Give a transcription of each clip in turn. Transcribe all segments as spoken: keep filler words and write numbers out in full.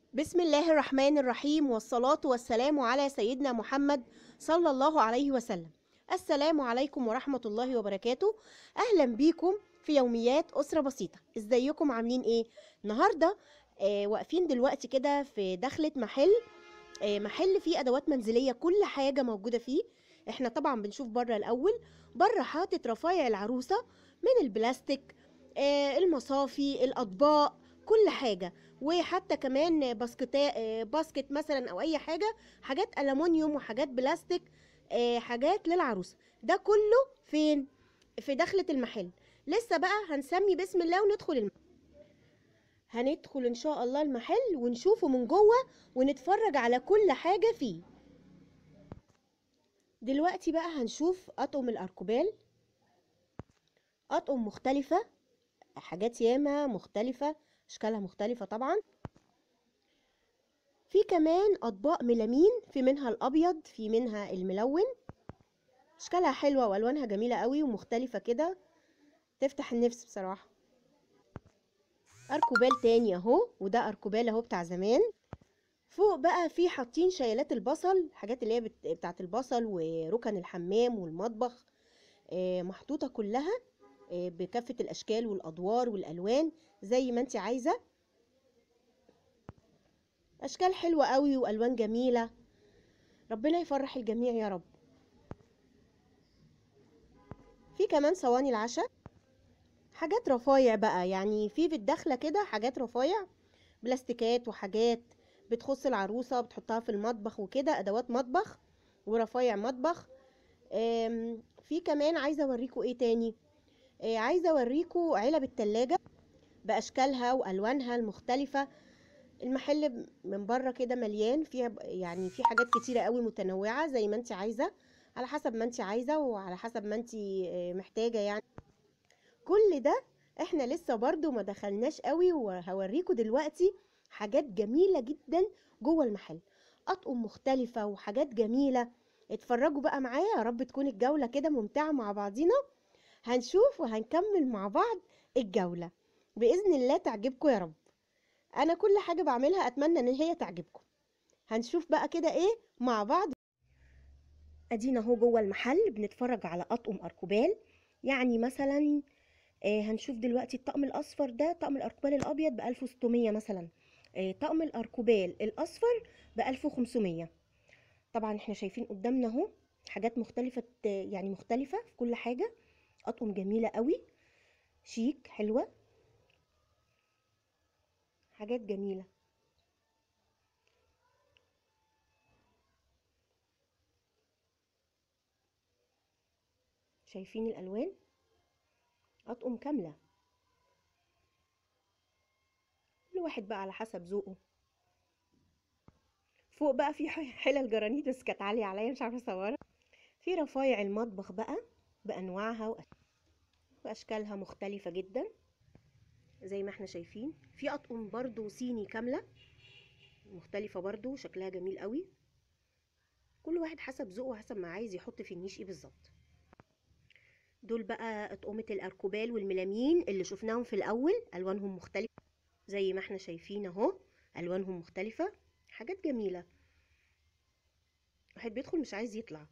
بسم الله الرحمن الرحيم، والصلاة والسلام على سيدنا محمد صلى الله عليه وسلم. السلام عليكم ورحمة الله وبركاته. أهلا بيكم في يوميات أسرة بسيطة. ازيكم عاملين ايه؟ النهاردة آه واقفين دلوقتي كده في دخلة محل آه محل فيه أدوات منزلية، كل حاجة موجودة فيه. احنا طبعا بنشوف بره الأول. بره حاطط رفايع العروسة من البلاستيك، آه المصافي، الأطباق، كل حاجة. وحتى كمان باسكتا آه، باسكت مثلا او اي حاجه، حاجات الومنيوم وحاجات بلاستيك، آه، حاجات للعروسه. ده كله فين؟ في دخلة المحل. لسه بقى هنسمي بسم الله وندخل المحل. هندخل ان شاء الله المحل ونشوفه من جوه ونتفرج على كل حاجه فيه. دلوقتي بقى هنشوف اطقم الاركوبال. اطقم مختلفه، حاجات ياما مختلفه، اشكالها مختلفه طبعا. في كمان اطباق ميلامين، في منها الابيض، في منها الملون. اشكالها حلوه والوانها جميله قوي ومختلفه كده، تفتح النفس بصراحه. اركوبال تاني اهو، وده اركوبال اهو بتاع زمان. فوق بقى في حاطين شيلات البصل، الحاجات اللي هي بت- بتاعت البصل وركن الحمام والمطبخ، آه، محطوطه كلها آه، بكافه الاشكال والادوار والالوان زي ما انت عايزه. اشكال حلوه قوي والوان جميله، ربنا يفرح الجميع يا رب. في كمان صواني العشاء، حاجات رفايع بقى، يعني في في الدخلة كده حاجات رفايع، بلاستيكات وحاجات بتخص العروسة بتحطها في المطبخ وكده، أدوات مطبخ ورفايع مطبخ. آم، في كمان عايزة أوريكم إيه تاني. آه، عايزة أوريكم علب التلاجة بأشكالها وألوانها المختلفة. المحل من بره كده مليان فيها، ب- يعني في حاجات كتيرة قوي متنوعة زي ما انت عايزة، على حسب ما انت عايزة وعلى حسب ما انت آه، محتاجة يعني. كل ده احنا لسه برضو ما دخلناش قوي، وهوريكم دلوقتي حاجات جميلة جدا جوه المحل. اطقم مختلفة وحاجات جميلة. اتفرجوا بقى معايا، يا رب تكون الجولة كده ممتعة مع بعضينا. هنشوف وهنكمل مع بعض الجولة، بإذن الله تعجبكم يا رب. انا كل حاجة بعملها اتمنى ان هي تعجبكم. هنشوف بقى كده ايه مع بعض. ادينا اهو جوه المحل بنتفرج على اطقم اركوبال. يعني مثلا آه، هنشوف دلوقتي الطقم الاصفر ده، طقم الاركوبال الابيض ب ألف وستمية مثلا. آه، طقم الاركوبال الاصفر ب ألف وخمسمية. طبعا احنا شايفين قدامنا اهو حاجات مختلفه، آه، يعني مختلفه في كل حاجه. اطقم جميله قوي، شيك، حلوه، حاجات جميله. شايفين الالوان، اطقم كامله، كل واحد بقى على حسب ذوقه. فوق بقى في حلل جرانيت بس كانت عاليه عليا مش عارفه اصورها. في رفايع المطبخ بقى بانواعها وأش- واشكالها مختلفه جدا زي ما احنا شايفين. في اطقم برضو صيني كامله مختلفه برضو، شكلها جميل قوي. كل واحد حسب ذوقه وحسب ما عايز يحط في النيش ايه بالظبط. دول بقى اطقمه الاركوبال والميلامين اللي شفناهم في الاول، الوانهم مختلفه زي ما احنا شايفين اهو، الوانهم مختلفه، حاجات جميله. واحد بيدخل مش عايز يطلع.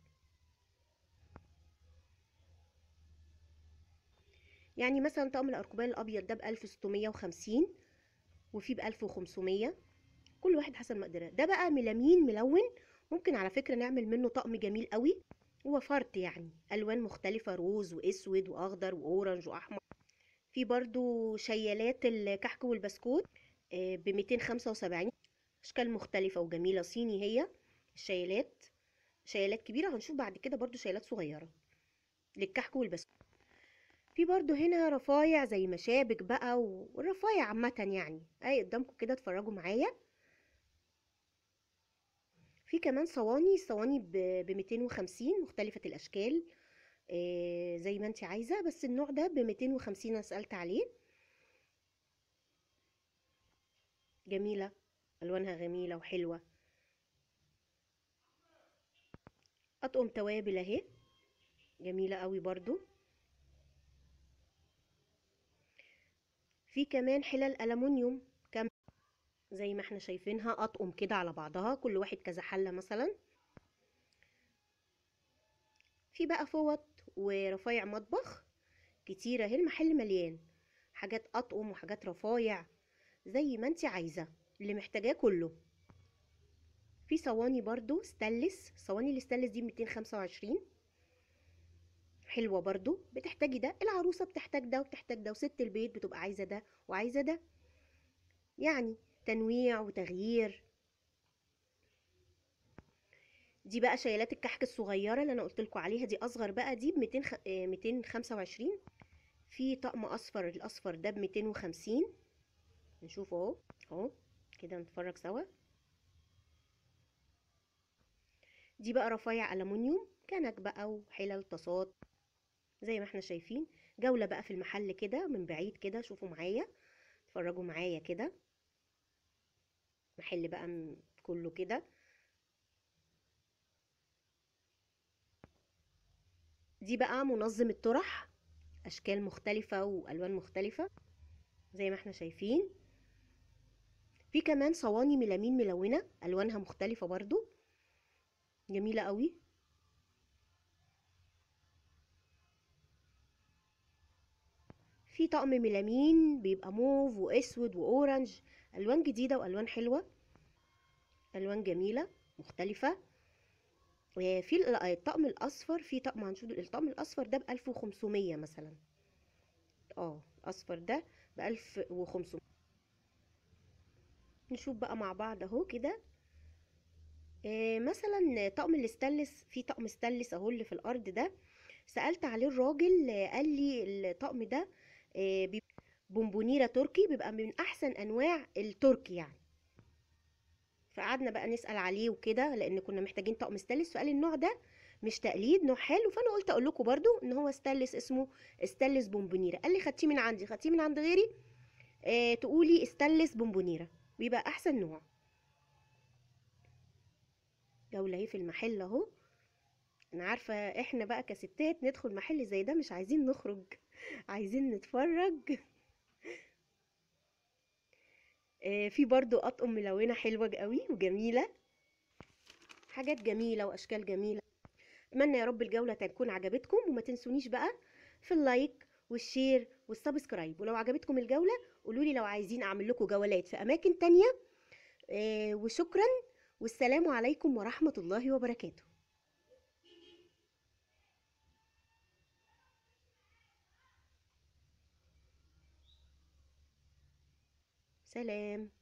يعني مثلا طقم الاركوبال الابيض ده ب ألف وستمية وخمسين، وفي ب ألف وخمسمية، كل واحد حسب مقدره. ده بقى ميلامين ملون، ممكن على فكره نعمل منه طقم جميل قوي. هو فرط يعني، الوان مختلفه، روز واسود واخضر واورنج واحمر. في برضو شيالات الكحك والبسكوت ب ميتين وخمسة وسبعين، اشكال مختلفه وجميله، صيني هي الشيالات. شيالات كبيره، هنشوف بعد كده برضو شيالات صغيره للكحك والبسكوت. في برضو هنا رفايع زي مشابك بقى، والرفايع عامه يعني اي قدامكم كده، اتفرجوا معايا. في كمان صواني، الصواني ب ميتين وخمسين، مختلفه الاشكال، آه، زي ما انت عايزه، بس النوع ده ب ميتين وخمسين انا سالت عليه. جميله، الوانها جميله وحلوه. اطقم توابل اهي، جميله قوي برضو. في كمان حلل ألمونيوم كام، زي ما احنا شايفينها اطقم كده على بعضها، كل واحد كذا حلة مثلا. في بقى فوط ورفايع مطبخ كتيرة اهي، المحل مليان حاجات اطقم وحاجات رفايع زي ما انت عايزة اللي محتاجاه كله. في صواني برضو ستانلس، صواني الستانلس دي مئتين وخمسة وعشرين، حلوة برضو. بتحتاجي ده، العروسة بتحتاج ده وبتحتاج ده، وست البيت بتبقى عايزة ده وعايزة ده، يعني تنويع وتغيير. دي بقى شيلات الكحك الصغيرة اللي انا قلت لكم عليها، دي اصغر بقى، دي ب مئتين خ... آه، مئتين وخمسة وعشرين. في طقم اصفر، الاصفر ده ب مئتين وخمسين. نشوف اهو، اهو كده نتفرج سوا. دي بقى رفايع ألمونيوم، كنك بقى وحلل طاسات زي ما احنا شايفين. جولة بقى في المحل كده من بعيد كده، شوفوا معايا، اتفرجوا معايا كده. محل بقى م- كله كده. دي بقى منظم الطرح، اشكال مختلفة والوان مختلفة زي ما احنا شايفين. في كمان صواني ميلامين ملونة، الوانها مختلفة برضو، جميلة قوي. في طقم ميلامين بيبقى موف واسود واورنج، الوان جديدة والوان حلوة، الوان جميلة مختلفة. آه، في ال- الطقم الاصفر، في طقم هنشوف الطقم الاصفر ده ب ألف وخمسمية مثلا. اه الاصفر ده ب ألف وخمسمية. نشوف بقى مع بعض اهو كده. آه، مثلا طقم الاستانلس، في طقم استانلس اهو اللي في الارض ده، سألت عليه الراجل، آه، قال لي الطقم ده آه، بيبقى بونبونيرة تركي، بيبقى من احسن انواع التركي يعني. فقعدنا بقى نسأل عليه وكده، لان كنا محتاجين طقم ستانلس، فقال النوع ده مش تقليد، نوع حلو. فانا قلت اقول لكم برضو ان هو ستانلس، اسمه ستانلس بونبونيرة. قال لي خدتيه من عندي، خدتيه من عند غيري، آه تقولي ستانلس بونبونيرة بيبقى احسن نوع. جولة اهي في المحل اهو. انا عارفة احنا بقى كستات ندخل محل زي ده مش عايزين نخرج، عايزين نتفرج. آه في برضو اطقم ملونة حلوة قوي وجميلة، حاجات جميلة واشكال جميلة. اتمنى يا رب الجولة تكون عجبتكم، وما تنسونيش بقى في اللايك والشير والسبسكرايب. ولو عجبتكم الجولة قولولي لو عايزين اعمل لكم جولات في اماكن تانية. آه وشكرا، والسلام عليكم ورحمة الله وبركاته. سلام.